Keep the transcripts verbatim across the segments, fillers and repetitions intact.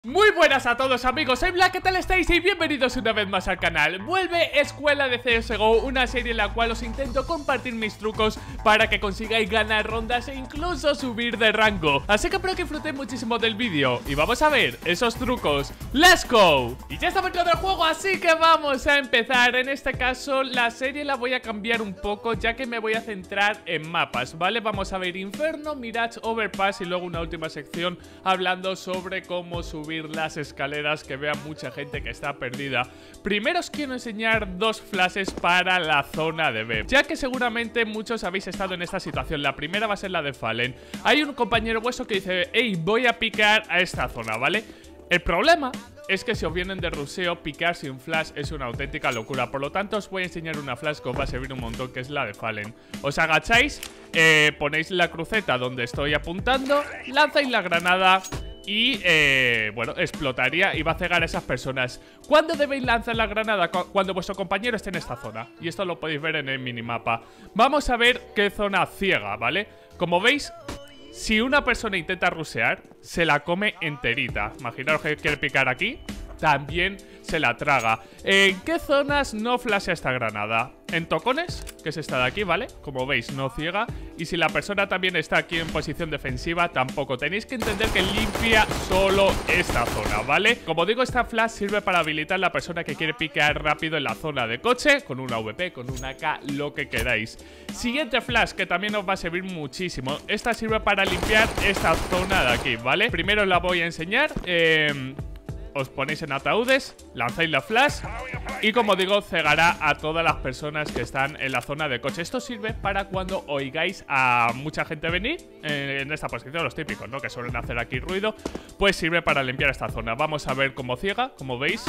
Muy buenas a todos amigos, soy Black, ¿qué tal estáis? Y bienvenidos una vez más al canal. Vuelve Escuela de C S G O, una serie en la cual os intento compartir mis trucos para que consigáis ganar rondas e incluso subir de rango. Así que espero que disfrutéis muchísimo del vídeo y vamos a ver esos trucos. ¡Let's go! Y ya estamos dentro del juego, así que vamos a empezar. En este caso la serie la voy a cambiar un poco, ya que me voy a centrar en mapas, ¿vale? Vamos a ver Inferno, Mirage, Overpass y luego una última sección hablando sobre cómo subir las escaleras, que vea mucha gente que está perdida. Primero os quiero enseñar dos flashes para la zona de B, ya que seguramente muchos habéis estado en esta situación. La primera va a ser la de Fallen. Hay un compañero vuestro que dice: hey, voy a picar a esta zona, ¿vale? El problema es que si os vienen de ruseo, picar sin flash es una auténtica locura. Por lo tanto, os voy a enseñar una flash que os va a servir un montón, que es la de Fallen. Os agacháis, eh, ponéis la cruceta donde estoy apuntando, lanzáis la granada y, eh, bueno, explotaría y va a cegar a esas personas. ¿Cuándo debéis lanzar la granada? Cuando vuestro compañero esté en esta zona. Y esto lo podéis ver en el minimapa. Vamos a ver qué zona ciega, ¿vale? Como veis, si una persona intenta rushear, se la come enterita. Imaginaos que quiere picar aquí, también se la traga. ¿En qué zonas no flashea esta granada? En tocones, que es esta de aquí, ¿vale? Como veis, no ciega. Y si la persona también está aquí en posición defensiva, tampoco. Tenéis que entender que limpia solo esta zona, ¿vale? Como digo, esta flash sirve para habilitar a la persona que quiere picar rápido en la zona de coche, con una A W P, con una A K, lo que queráis. Siguiente flash, que también os va a servir muchísimo. Esta sirve para limpiar esta zona de aquí, ¿vale? Primero la voy a enseñar. Eh... Os ponéis en ataúdes, lanzáis la flash y, como digo, cegará a todas las personas que están en la zona de coche. Esto sirve para cuando oigáis a mucha gente venir en esta posición, los típicos, ¿no? Que suelen hacer aquí ruido. Pues sirve para limpiar esta zona. Vamos a ver cómo ciega, como veis.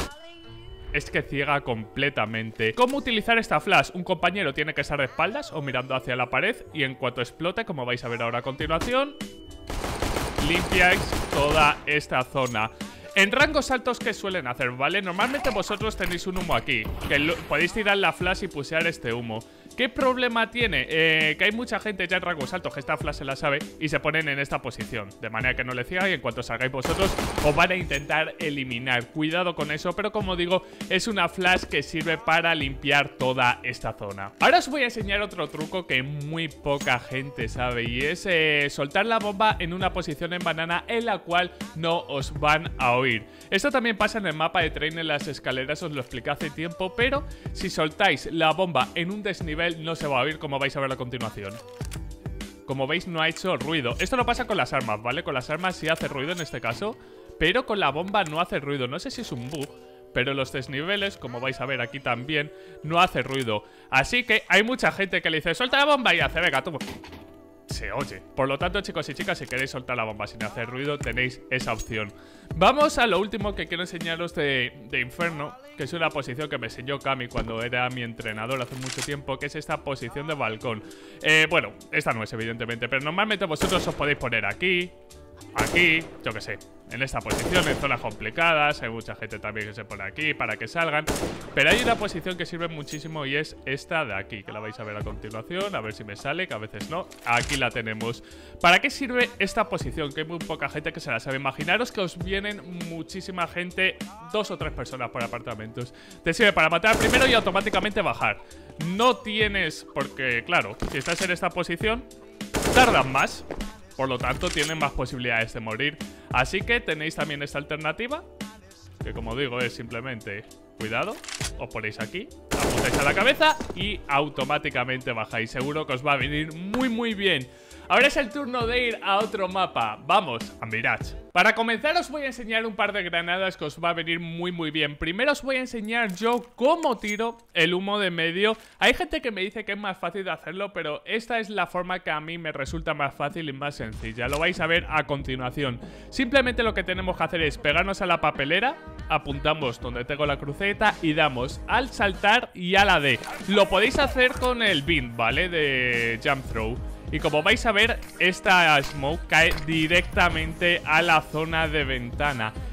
Es que ciega completamente. ¿Cómo utilizar esta flash? Un compañero tiene que estar de espaldas o mirando hacia la pared, y en cuanto explote, como vais a ver ahora a continuación, limpiáis toda esta zona. En rangos altos, ¿qué suelen hacer? ¿Vale? Normalmente vosotros tenéis un humo aquí, que lo, podéis tirar la flash y pusear este humo. ¿Qué problema tiene? Eh, que hay mucha gente ya en rangos altos que esta flash se la sabe y se ponen en esta posición, de manera que no le ciega, y en cuanto salgáis vosotros os van a intentar eliminar. Cuidado con eso, pero como digo, es una flash que sirve para limpiar toda esta zona. Ahora os voy a enseñar otro truco que muy poca gente sabe, y es eh, soltar la bomba en una posición en banana en la cual no os van a oír. Esto también pasa en el mapa de Train en las escaleras, os lo expliqué hace tiempo, pero si soltáis la bomba en un desnivel no se va a oír, como vais a ver a continuación. Como veis, no ha hecho ruido. Esto no pasa con las armas, ¿vale? Con las armas sí hace ruido en este caso, pero con la bomba no hace ruido. No sé si es un bug, pero los desniveles, como vais a ver aquí también, no hace ruido. Así que hay mucha gente que le dice: suelta la bomba, y hace: venga, tú. Se oye. Por lo tanto, chicos y chicas, si queréis soltar la bomba sin hacer ruido, tenéis esa opción. Vamos a lo último que quiero enseñaros de, de Inferno, que es una posición que me enseñó Cami cuando era mi entrenador hace mucho tiempo, que es esta posición de balcón. Eh, bueno, esta no es, evidentemente, pero normalmente vosotros os podéis poner aquí, aquí, yo que sé, en esta posición, en zonas complicadas. Hay mucha gente también que se pone aquí para que salgan, pero hay una posición que sirve muchísimo, y es esta de aquí, que la vais a ver a continuación. A ver si me sale, que a veces no. Aquí la tenemos. ¿Para qué sirve esta posición? Que hay muy poca gente que se la sabe. Imaginaros que os vienen muchísima gente, dos o tres personas por apartamentos. Te sirve para matar primero y automáticamente bajar. No tienes, porque claro, si estás en esta posición, tardan más, por lo tanto tienen más posibilidades de morir. Así que tenéis también esta alternativa, que como digo es simplemente, cuidado, os ponéis aquí, apuntáis a la cabeza y automáticamente bajáis. Seguro que os va a venir muy muy bien. Ahora es el turno de ir a otro mapa. Vamos a Mirage. Para comenzar os voy a enseñar un par de granadas que os va a venir muy muy bien. Primero os voy a enseñar yo cómo tiro el humo de medio. Hay gente que me dice que es más fácil de hacerlo, pero esta es la forma que a mí me resulta más fácil y más sencilla. Lo vais a ver a continuación. Simplemente lo que tenemos que hacer es pegarnos a la papelera, apuntamos donde tengo la cruceta y damos al saltar y a la D. Lo podéis hacer con el bin, ¿vale? De Jump Throw. Y como vais a ver, esta smoke cae directamente a la zona de ventana.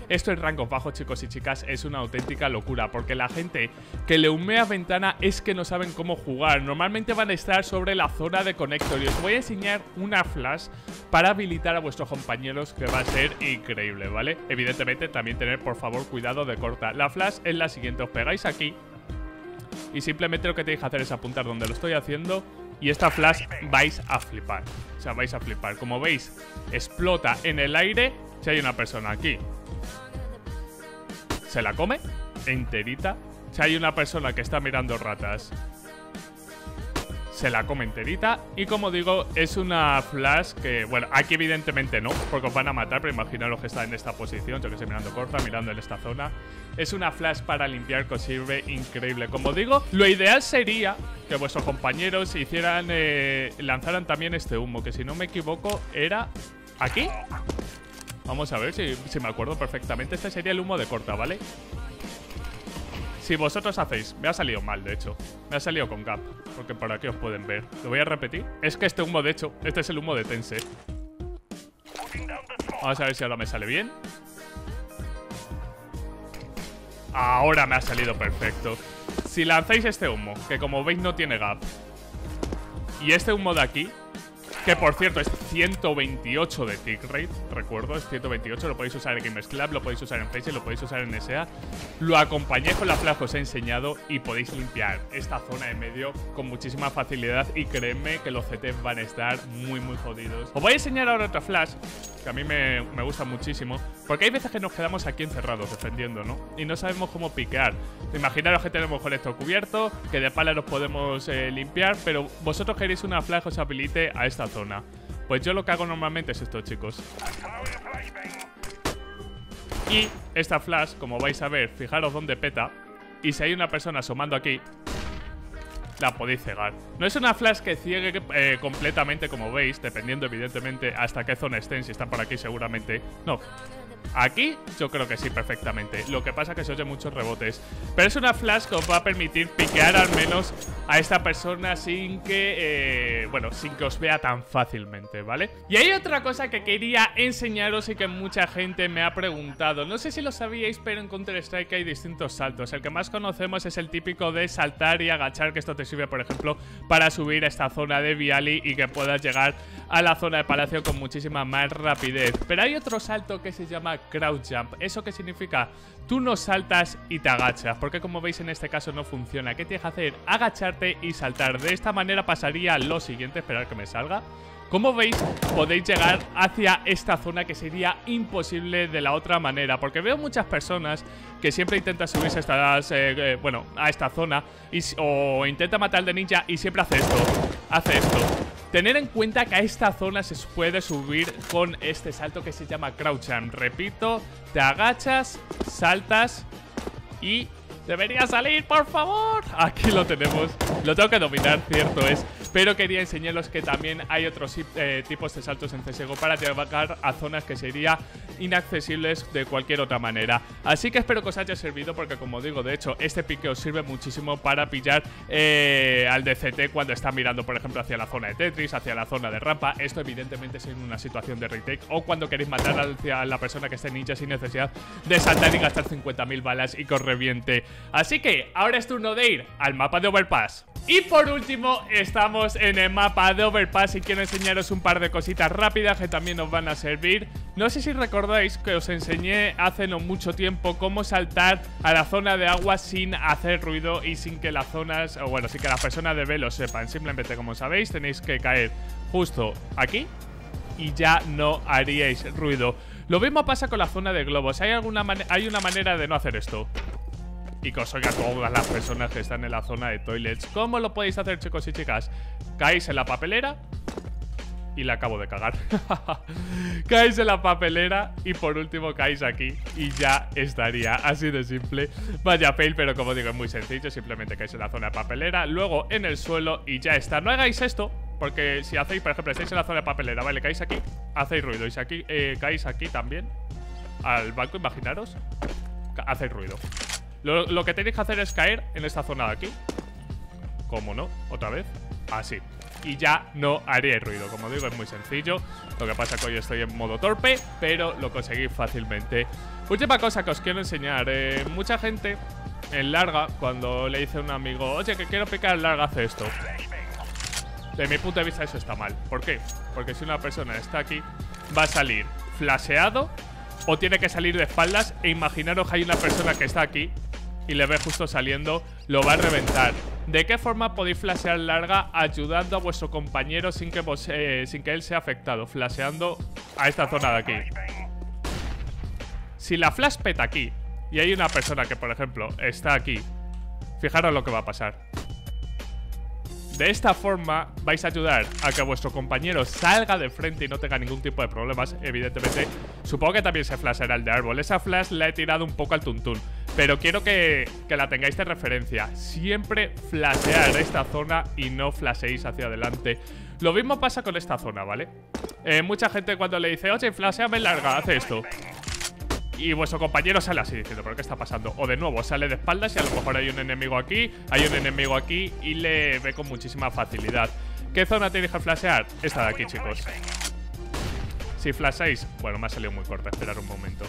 Esto en rangos bajos, chicos y chicas, es una auténtica locura, porque la gente que le humea ventana es que no saben cómo jugar. Normalmente van a estar sobre la zona de conector y os voy a enseñar una flash para habilitar a vuestros compañeros, que va a ser increíble, ¿vale? Evidentemente también tener, por favor, cuidado de corta. La flash es la siguiente, os pegáis aquí y simplemente lo que tenéis que hacer es apuntar donde lo estoy haciendo. Y esta flash vais a flipar. O sea, vais a flipar. Como veis, explota en el aire. Si hay una persona aquí, se la come enterita. Si hay una persona que está mirando ratas, se la come enterita. Y como digo, es una flash que, bueno, aquí evidentemente no, porque os van a matar. Pero imaginaros que está en esta posición, yo que sé, mirando corta, mirando en esta zona. Es una flash para limpiar que os sirve increíble. Como digo, lo ideal sería que vuestros compañeros hicieran, eh, lanzaran también este humo, que si no me equivoco era aquí. Vamos a ver si, si me acuerdo perfectamente. Este sería el humo de corta, ¿vale? Si vosotros hacéis... Me ha salido mal, de hecho. Me ha salido con gap, porque por aquí os pueden ver. Lo voy a repetir. Es que este humo, de hecho, este es el humo de Tense. Vamos a ver si ahora me sale bien. Ahora me ha salido perfecto. Si lanzáis este humo, que como veis no tiene gap, y este humo de aquí, que por cierto es ciento veintiocho de tick rate, recuerdo, es ciento veintiocho, lo podéis usar en Gamers Club, lo podéis usar en Face, lo podéis usar en S A. Lo acompañé con la flash que os he enseñado y podéis limpiar esta zona de medio con muchísima facilidad. Y créeme que los C Ts van a estar muy muy jodidos. Os voy a enseñar ahora otra flash que a mí me, me gusta muchísimo, porque hay veces que nos quedamos aquí encerrados defendiendo, ¿no? Y no sabemos cómo piquear. Imaginaros que tenemos con esto cubierto, que de pala nos podemos eh, limpiar, pero vosotros queréis una flash que os habilite a esta zona. Pues yo lo que hago normalmente es esto, chicos. Y esta flash, como vais a ver, fijaros dónde peta. Y si hay una persona asomando aquí, la podéis cegar. No es una flash que ciegue eh, completamente, como veis, dependiendo evidentemente hasta qué zona estén. Si están por aquí seguramente no. Aquí yo creo que sí, perfectamente. Lo que pasa es que se oye muchos rebotes. Pero es una flash que os va a permitir piquear al menos a esta persona sin que, eh, bueno, sin que os vea tan fácilmente, ¿vale? Y hay otra cosa que quería enseñaros y que mucha gente me ha preguntado. No sé si lo sabíais, pero en Counter-Strike hay distintos saltos. El que más conocemos es el típico de saltar y agachar, que esto te sirve, por ejemplo, para subir a esta zona de Viali y que puedas llegar a la zona de Palacio con muchísima más rapidez. Pero hay otro salto que se llama Crouch Jump. ¿Eso qué significa? Tú no saltas y te agachas, porque como veis en este caso no funciona. ¿Qué tienes que hacer? Agacharte y saltar. De esta manera pasaría lo siguiente. Esperar que me salga. Como veis, podéis llegar hacia esta zona, que sería imposible de la otra manera, porque veo muchas personas que siempre intentan subirse a, estas, eh, eh, bueno, a esta zona y, o intenta matar de ninja y siempre hace esto, hace esto. Tener en cuenta que a esta zona se puede subir con este salto que se llama Crouch Jump. Repito, te agachas, saltas y debería salir, por favor. Aquí lo tenemos. Lo tengo que dominar, cierto es. Pero quería enseñaros que también hay otros eh, tipos de saltos en C S G O para llegar a zonas que serían inaccesibles de cualquier otra manera. Así que espero que os haya servido, porque como digo, de hecho, este pique os sirve muchísimo para pillar eh, al D C T cuando está mirando, por ejemplo, hacia la zona de Tetris, hacia la zona de rampa. Esto evidentemente es en una situación de retake, o cuando queréis matar a la persona que esté ninja sin necesidad de saltar y gastar cincuenta mil balas y que os reviente. Así que ahora es turno de ir al mapa de Overpass. Y por último, estamos en el mapa de Overpass y quiero enseñaros un par de cositas rápidas que también nos van a servir. No sé si recordáis que os enseñé hace no mucho tiempo cómo saltar a la zona de agua sin hacer ruido y sin que las zonas, o bueno, sin que las personas de B lo sepan. Simplemente, como sabéis, tenéis que caer justo aquí y ya no haríais ruido. Lo mismo pasa con la zona de globos. Hay, alguna hay una manera de no hacer esto y que os oiga todas las personas que están en la zona de toilets. ¿Cómo lo podéis hacer, chicos y chicas? Caéis en la papelera y la acabo de cagar. Caéis en la papelera y por último caéis aquí y ya estaría. Así de simple. Vaya fail, pero como digo, es muy sencillo. Simplemente caéis en la zona de papelera, luego en el suelo y ya está. No hagáis esto, porque si hacéis, por ejemplo, estáis en la zona de papelera, vale, caéis aquí, hacéis ruido. Y si aquí eh, caéis aquí también al banco, imaginaros, hacéis ruido. Lo, lo que tenéis que hacer es caer en esta zona de aquí. ¿Cómo no? Otra vez. Así. y ya no haría ruido. Como digo, es muy sencillo. Lo que pasa es que hoy estoy en modo torpe, pero lo conseguí fácilmente. Última cosa que os quiero enseñar. Eh, mucha gente en larga, cuando le dice a un amigo, oye, que quiero picar en larga, hace esto. De mi punto de vista eso está mal. ¿Por qué? Porque si una persona está aquí, va a salir flasheado o tiene que salir de espaldas. E imaginaros que hay una persona que está aquí y le ve justo saliendo, lo va a reventar. ¿De qué forma podéis flashear larga ayudando a vuestro compañero sin que, vos, eh, sin que él sea afectado? Flasheando a esta zona de aquí. Si la flash peta aquí y hay una persona que, por ejemplo, está aquí, fijaros lo que va a pasar. De esta forma vais a ayudar a que vuestro compañero salga de frente y no tenga ningún tipo de problemas. Evidentemente, supongo que también se flasheará el de árbol. Esa flash la he tirado un poco al tuntún, pero quiero que, que la tengáis de referencia. Siempre flashear esta zona y no flasheéis hacia adelante. Lo mismo pasa con esta zona, ¿vale? Eh, mucha gente cuando le dice, oye, flasheame larga, hace esto. Y vuestro compañero sale así diciendo, ¿pero qué está pasando? O de nuevo, sale de espaldas y a lo mejor hay un enemigo aquí, hay un enemigo aquí y le ve con muchísima facilidad. ¿Qué zona tenéis que flashear? Esta de aquí, chicos. Si flasheáis... Bueno, me ha salido muy corta, esperar un momento.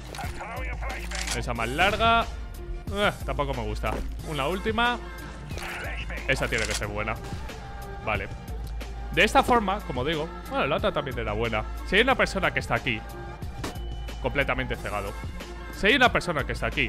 Esa más larga... Eh, tampoco me gusta. Una última... Esa tiene que ser buena. Vale. De esta forma, como digo... Bueno, la otra también era buena. Si hay una persona que está aquí... completamente cegado. Si hay una persona que está aquí,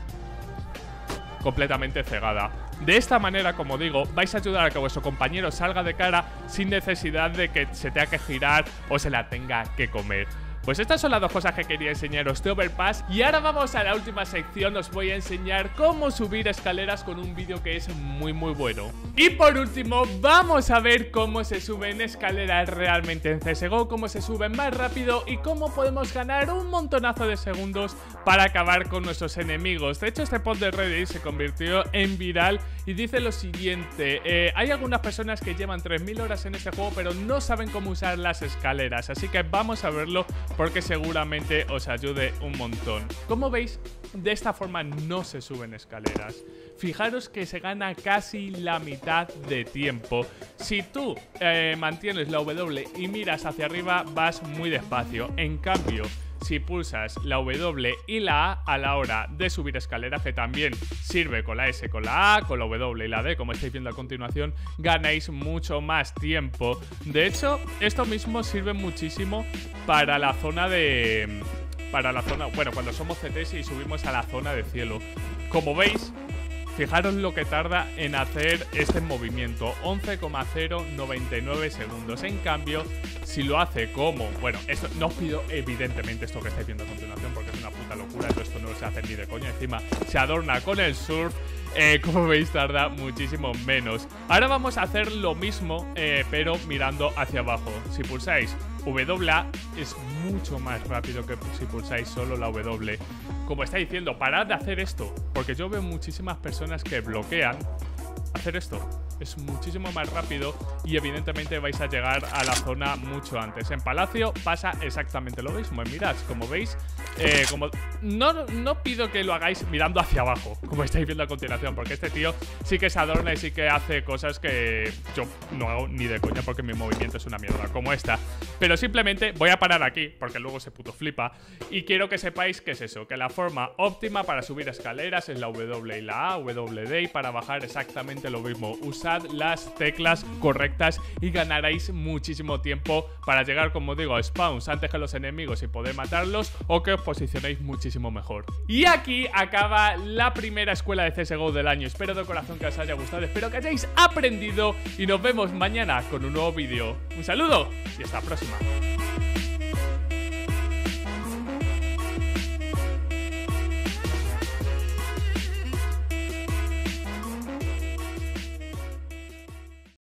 completamente cegada. De esta manera, como digo, vais a ayudar a que vuestro compañero salga de cara sin necesidad de que se tenga que girar o se la tenga que comer. Pues estas son las dos cosas que quería enseñaros de Overpass. Y ahora vamos a la última sección. Os voy a enseñar cómo subir escaleras con un vídeo que es muy muy bueno. Y por último, vamos a ver cómo se suben escaleras realmente en C S G O, cómo se suben más rápido y cómo podemos ganar un montonazo de segundos para acabar con nuestros enemigos. De hecho, este post de Reddit se convirtió en viral y dice lo siguiente. eh, Hay algunas personas que llevan tres mil horas en este juego pero no saben cómo usar las escaleras, así que vamos a verlo porque seguramente os ayude un montón. Como veis, de esta forma no se suben escaleras. Fijaros que se gana casi la mitad de tiempo. Si tú eh, mantienes la W y miras hacia arriba, vas muy despacio. En cambio, si pulsas la W y la A a la hora de subir escaleras, que también sirve con la S, con la A, con la W y la D, como estáis viendo a continuación, ganáis mucho más tiempo. De hecho, esto mismo sirve muchísimo para la zona de... Para la zona... Bueno, cuando somos C Ts y subimos a la zona de cielo. Como veis... Fijaros lo que tarda en hacer este movimiento, once coma cero noventa y nueve segundos. En cambio, si lo hace como... Bueno, esto no os pido evidentemente esto que estáis viendo a continuación porque es una puta locura, esto no se hace ni de coña. Encima se adorna con el surf. Eh, como veis, tarda muchísimo menos. Ahora vamos a hacer lo mismo, eh, pero mirando hacia abajo. Si pulsáis W A es mucho más rápido que si pulsáis solo la W. Como está diciendo, parad de hacer esto, porque yo veo muchísimas personas que bloquean hacer esto. Es muchísimo más rápido y evidentemente vais a llegar a la zona mucho antes. En Palacio pasa exactamente lo mismo. En Mirage, como veis, eh, como no, no pido que lo hagáis mirando hacia abajo, como estáis viendo a continuación, porque este tío sí que se adorna y sí que hace cosas que yo no hago ni de coña porque mi movimiento es una mierda, como esta. Pero simplemente voy a parar aquí, porque luego se puto flipa. Y quiero que sepáis que es eso, que la forma óptima para subir escaleras es la W y la A, W D, y para bajar exactamente lo mismo. Usad las teclas correctas y ganaréis muchísimo tiempo para llegar, como digo, a spawns antes que los enemigos y poder matarlos, o que os posicionéis muchísimo mejor. Y aquí acaba la primera escuela de C S G O del año. Espero de corazón que os haya gustado, espero que hayáis aprendido y nos vemos mañana con un nuevo vídeo. Un saludo y hasta la próxima.